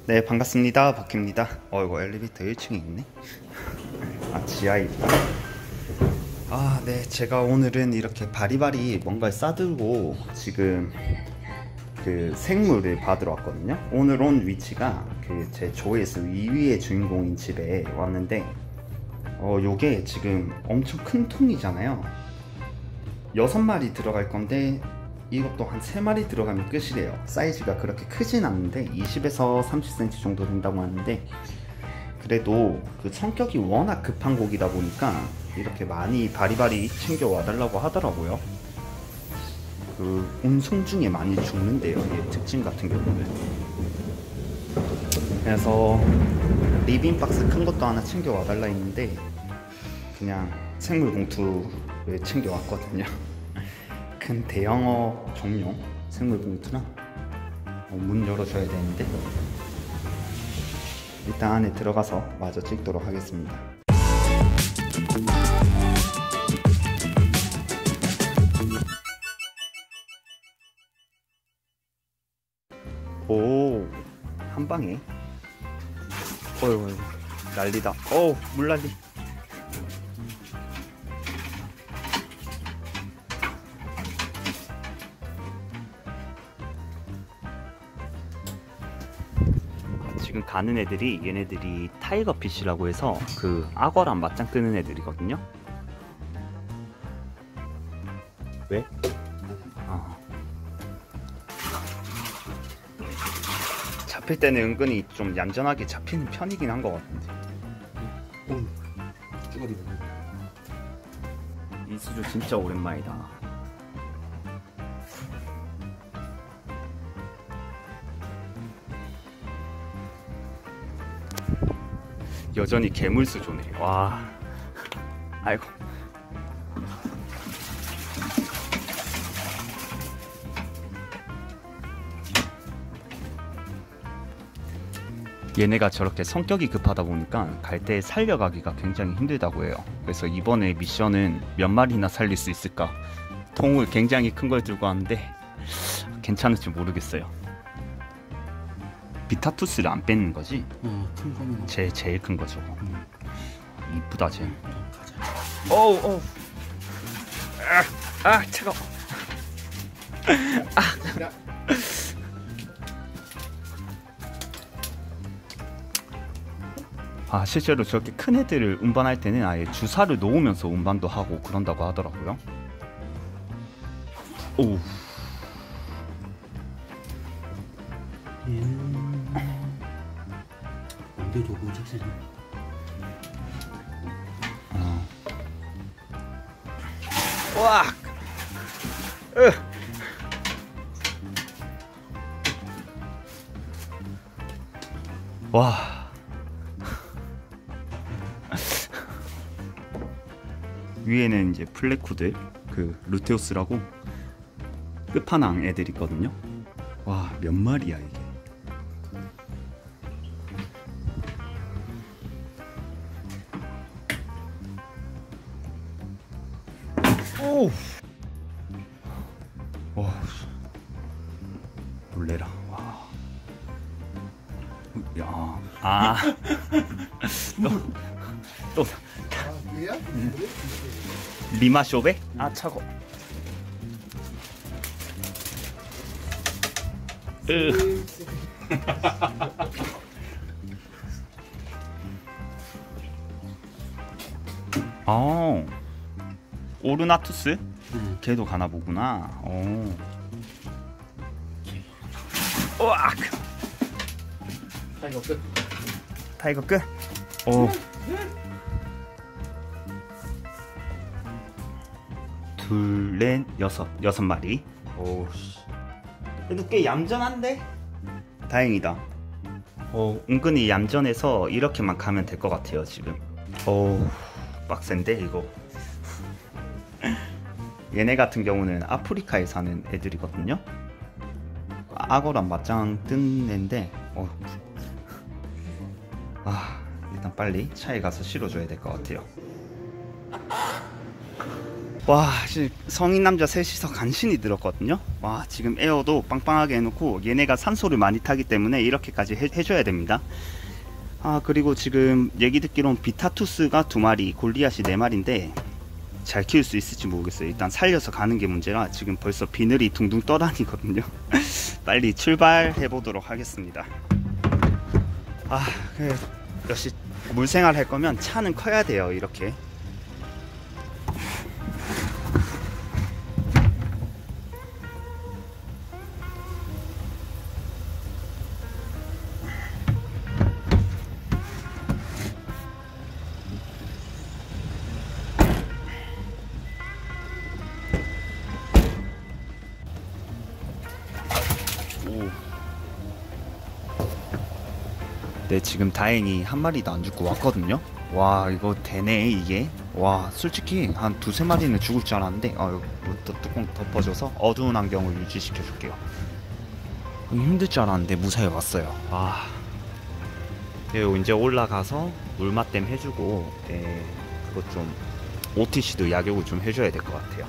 네, 반갑습니다. 박희입니다. 이거 엘리베이터 1층에 있네. 지하에 있다. 네, 제가 오늘은 이렇게 바리바리 뭔가를 싸들고 지금 그 생물을 받으러 왔거든요. 오늘 온 위치가 그 제 조회수 2위의 주인공인 집에 왔는데, 요게 지금 엄청 큰 통이잖아요. 6마리 들어갈 건데 이것도 한 3마리 들어가면 끝이래요. 사이즈가 그렇게 크진 않는데 20에서 30cm 정도 된다고 하는데, 그래도 그 성격이 워낙 급한 고기다 보니까 이렇게 많이 바리바리 챙겨 와달라고 하더라고요. 그 운송 중에 많이 죽는데요, 이게 특징 같은 경우는. 그래서 리빙 박스 큰 것도 하나 챙겨 와달라 했는데 그냥 생물 봉투를 챙겨 왔거든요. 큰 대형어 종용 생물 봉투랑 문 열어줘야 되는데, 일단 안에 들어가서 마저 찍도록 하겠습니다. 오, 한 방에. 어이구, 난리다. 물난리. 지금 가는 애들이 얘네들이 타이거피쉬라고 해서 그 악어랑 맞짱 뜨는 애들이거든요. 왜? 잡힐 때는 은근히 좀 얌전하게 잡히는 편이긴 한 것 같은데. 이수조 진짜 오랜만이다. 여전히 괴물수조네. 와, 아이고. 얘네가 저렇게 성격이 급하다 보니까 갈 때 살려가기가 굉장히 힘들다고 해요. 그래서 이번에 미션은 몇 마리나 살릴 수 있을까, 통을 굉장히 큰 걸 들고 왔는데 괜찮을지 모르겠어요. 비타투스를 안 뺏는 거지? 큰 거는 제일 큰 거죠. 이쁘다 쟤. 가자. 어우. 차가워. 실제로 저렇게 큰 애들을 운반할 때는 아예 주사를 놓으면서 운반도 하고 그런다고 하더라고요. 오. 얘는 언제 도구 자세는? 와. 와. 위에는 이제 플래쿠드, 그 루테우스라고 끝판왕 애들 있거든요. 와, 몇 마리야 이게. 오. 와. 놀래라. 와. 야. 또. 리마쇼베? 차고. 오르나투스? 걔도 가나 보구나. 으악! 타이거 끝. 타이거 끝? 둘, 넷, 여섯 마리. 오씨. 그래도 꽤 얌전한데? 다행이다. 은근히 얌전해서 이렇게만 가면 될 것 같아요 지금. 빡센데 이거. 얘네 같은 경우는 아프리카에 사는 애들이거든요. 악어랑 맞짱 뜬 애인데, 일단 빨리 차에 가서 실어줘야 될 것 같아요. 와, 성인 남자 셋이서 간신히 들었거든요. 와, 지금 에어도 빵빵하게 해놓고 얘네가 산소를 많이 타기 때문에 이렇게까지 해줘야 됩니다. 아, 그리고 지금 얘기 듣기로는 비타투스가 2마리, 골리앗이 4마리인데 잘 키울 수 있을지 모르겠어요. 일단 살려서 가는 게 문제라 지금 벌써 비늘이 둥둥 떠다니거든요. 빨리 출발해 보도록 하겠습니다. 아, 역시 물생활 할 거면 차는 커야 돼요. 이렇게. 네, 지금 다행히 한 마리도 안 죽고 왔거든요. 와, 이거 되네 이게. 와, 솔직히 한 2~3마리는 죽을 줄 알았는데 또 뚜껑 덮어줘서 어두운 환경을 유지시켜 줄게요. 힘들 줄 알았는데 무사히 왔어요. 아, 그리고 이제 올라가서 물맛댐 해주고, 그것 좀 OTC도 약욕을 좀 해줘야 될 것 같아요.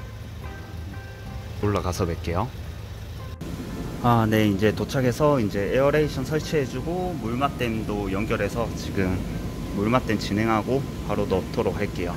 올라가서 뵐게요. 아, 네, 이제 도착해서 이제 에어레이션 설치해주고 물맛댐도 연결해서 지금 물맛댐 진행하고 바로 넣도록 할게요.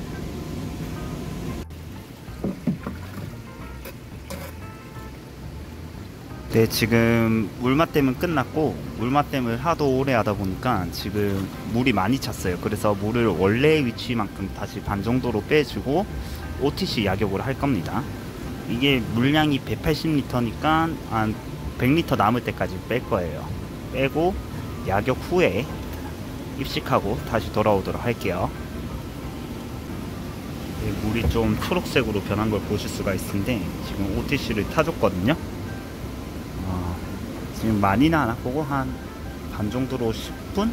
네, 지금 물맛댐은 끝났고 물맛댐을 하도 오래 하다 보니까 지금 물이 많이 찼어요. 그래서 물을 원래 위치만큼 다시 반 정도로 빼주고 OTC 약욕을 할 겁니다. 이게 물량이 180리터니까 한 100리터 남을 때까지 뺄 거예요. 빼고 약욕 후에 입식하고 다시 돌아오도록 할게요. 물이 좀 초록색으로 변한 걸 보실 수가 있는데 지금 OTC를 타줬거든요. 지금 많이는 안 하고 한 반 정도로 10분?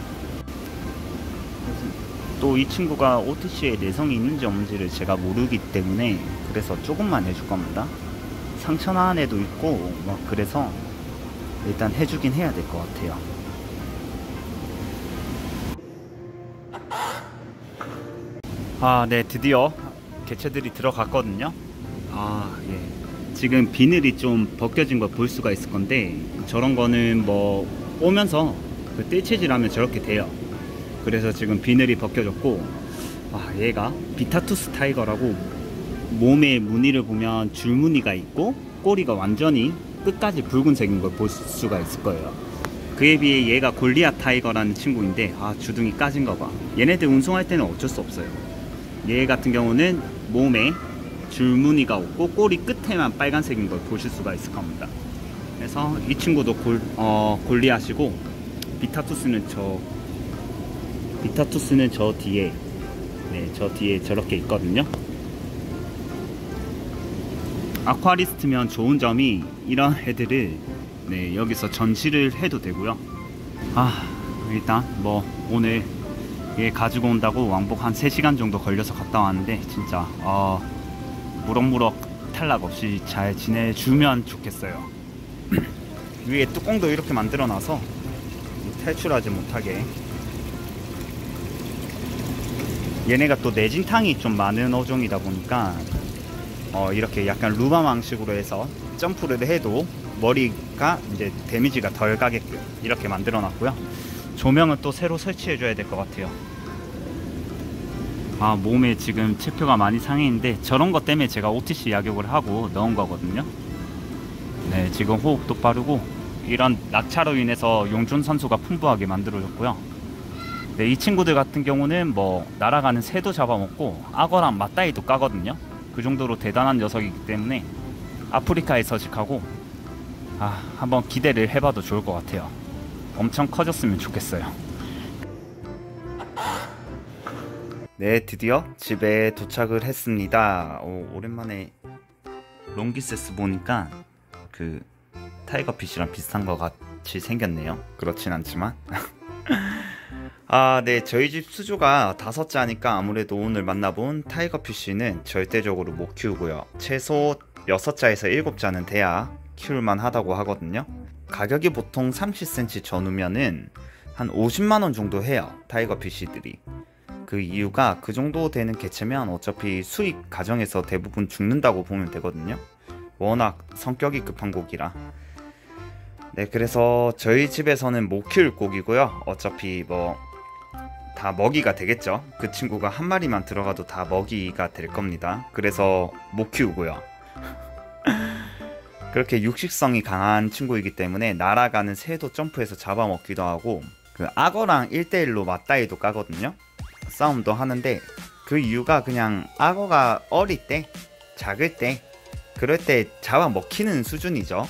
또 이 친구가 OTC에 내성이 있는지 없는지를 제가 모르기 때문에 그래서 조금만 해줄 겁니다. 상처나 안에도 있고 막 그래서 일단 해주긴 해야 될 것 같아요. 아, 네, 드디어 개체들이 들어갔거든요. 아, 예. 지금 비늘이 좀 벗겨진 걸 볼 수가 있을 건데 저런 거는 뭐 오면서 그 뜰채질하면 저렇게 돼요. 그래서 지금 비늘이 벗겨졌고, 아, 얘가 비타투스 타이거라고 몸에 무늬를 보면 줄무늬가 있고 꼬리가 완전히 끝까지 붉은색인 걸 볼 수가 있을 거예요. 그에 비해 얘가 골리앗 타이거라는 친구인데, 아, 주둥이 까진 거 봐. 얘네들 운송할 때는 어쩔 수 없어요. 얘 같은 경우는 몸에 줄무늬가 없고 꼬리 끝에만 빨간색인 걸 보실 수가 있을 겁니다. 그래서 이 친구도 골리앗이고 비타투스는 저 뒤에, 네, 저 뒤에 저렇게 있거든요. 아쿠아리스트면 좋은 점이 이런 애들을, 네, 여기서 전시를 해도 되고요. 아, 일단 뭐 오늘 얘 가지고 온다고 왕복 한 3시간 정도 걸려서 갔다 왔는데 진짜 무럭무럭 탈락 없이 잘 지내주면 좋겠어요. 위에 뚜껑도 이렇게 만들어놔서 탈출하지 못하게. 얘네가 또 내진탕이 좀 많은 어종이다 보니까 이렇게 약간 루바망식으로 해서 점프를 해도 머리가 이제 데미지가 덜 가게끔 이렇게 만들어 놨고요. 조명은 또 새로 설치해 줘야 될 것 같아요. 아, 몸에 지금 체표가 많이 상해 있는데 저런 것 때문에 제가 OTC 약욕을 하고 넣은 거거든요. 네, 지금 호흡도 빠르고 이런 낙차로 인해서 용존산소가 풍부하게 만들어졌고요. 네, 이 친구들 같은 경우는 뭐 날아가는 새도 잡아먹고 악어랑 맞다이도 까거든요. 그 정도로 대단한 녀석이기 때문에 아프리카에 서식하고, 한번 기대를 해봐도 좋을 것 같아요. 엄청 커졌으면 좋겠어요. 네, 드디어 집에 도착을 했습니다. 오랜만에 롱기세스 보니까 그 타이거피쉬랑 비슷한 것 같이 생겼네요. 그렇진 않지만 아, 네, 저희 집 수조가 5자니까 아무래도 오늘 만나본 타이거피쉬는 절대적으로 못 키우고요. 최소 6자에서 7자는 돼야 키울만 하다고 하거든요. 가격이 보통 30cm 전후면은 한 50만원 정도 해요, 타이거피쉬들이. 그 이유가 그 정도 되는 개체면 어차피 수익 과정에서 대부분 죽는다고 보면 되거든요. 워낙 성격이 급한 고기라. 네, 그래서 저희 집에서는 못 키울 고기고요. 어차피 뭐 다 먹이가 되겠죠. 그 친구가 한 마리만 들어가도 다 먹이가 될 겁니다. 그래서 못 키우고요. 그렇게 육식성이 강한 친구이기 때문에 날아가는 새도 점프해서 잡아먹기도 하고, 그 악어랑 1대1로 맞다이도 까거든요. 싸움도 하는데, 그 이유가 그냥 악어가 어릴 때, 작을 때, 그럴 때 잡아먹히는 수준이죠.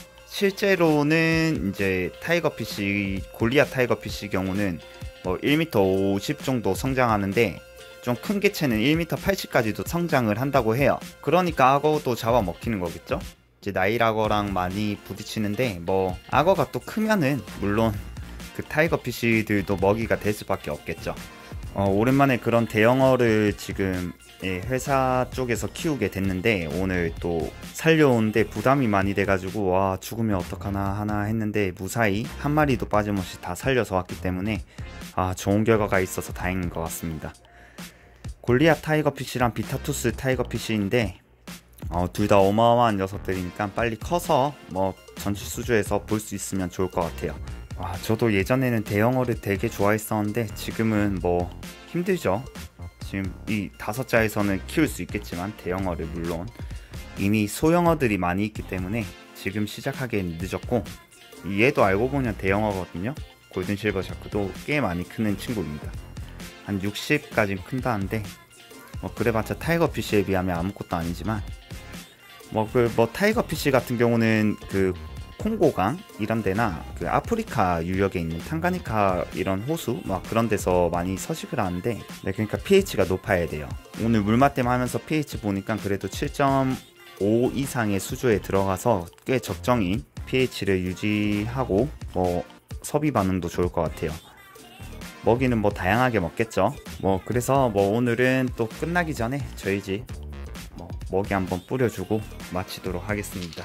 실제로는 이제 타이거피쉬, 골리앗 타이거피쉬 경우는 뭐 1m 50 정도 성장하는데, 좀 큰 개체는 1m 80까지도 성장을 한다고 해요. 그러니까 악어도 잡아먹히는 거겠죠. 이제 나일악어랑 많이 부딪히는데, 뭐 악어가 또 크면은 물론 그 타이거피쉬들도 먹이가 될 수밖에 없겠죠. 오랜만에 그런 대형어를 지금 회사 쪽에서 키우게 됐는데, 오늘 또 살려오는데 부담이 많이 돼가지고 와, 죽으면 어떡하나 하나 했는데 무사히 한 마리도 빠짐없이 다 살려서 왔기 때문에 좋은 결과가 있어서 다행인 것 같습니다. 골리앗 타이거피쉬랑 비타투스 타이거피쉬인데 둘 다 어마어마한 녀석들이니까 빨리 커서 뭐 전시수조에서 볼 수 있으면 좋을 것 같아요. 저도 예전에는 대형어를 되게 좋아했었는데 지금은 뭐 힘들죠. 지금 이 5자에서는 키울 수 있겠지만 대형어를 물론 이미 소형어들이 많이 있기 때문에 지금 시작하기엔 늦었고, 얘도 알고 보면 대형어거든요. 골든 실버 샤크도 꽤 많이 크는 친구입니다. 한 60까지 큰다는데 뭐 그래봤자 타이거피쉬에 비하면 아무것도 아니지만, 뭐 타이거피쉬 같은 경우는 그 콩고강 이런 데나 그 아프리카 유역에 있는 탕가니카 이런 호수 막 그런 데서 많이 서식을 하는데, 네, 그러니까 pH가 높아야 돼요. 오늘 물맛댐 하면서 pH 보니까 그래도 7.5 이상의 수조에 들어가서 꽤 적정인 pH를 유지하고 뭐 섭이 반응도 좋을 것 같아요. 먹이는 뭐 다양하게 먹겠죠. 뭐 그래서 뭐 오늘은 또 끝나기 전에 저희 집 먹이 한번 뿌려주고 마치도록 하겠습니다.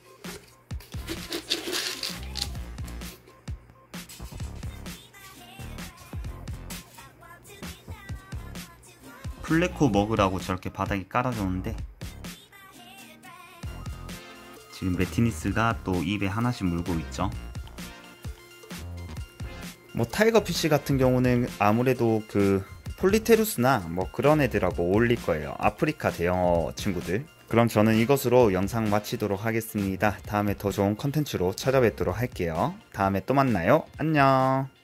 플레코 먹으라고 저렇게 바닥에 깔아줬는데 지금 메티니스가 또 입에 하나씩 물고 있죠. 뭐 타이거피쉬 같은 경우는 아무래도 그 폴리테루스나 뭐 그런 애들하고 어울릴 거예요. 아프리카 대형어 친구들. 그럼 저는 이것으로 영상 마치도록 하겠습니다. 다음에 더 좋은 컨텐츠로 찾아뵙도록 할게요. 다음에 또 만나요. 안녕.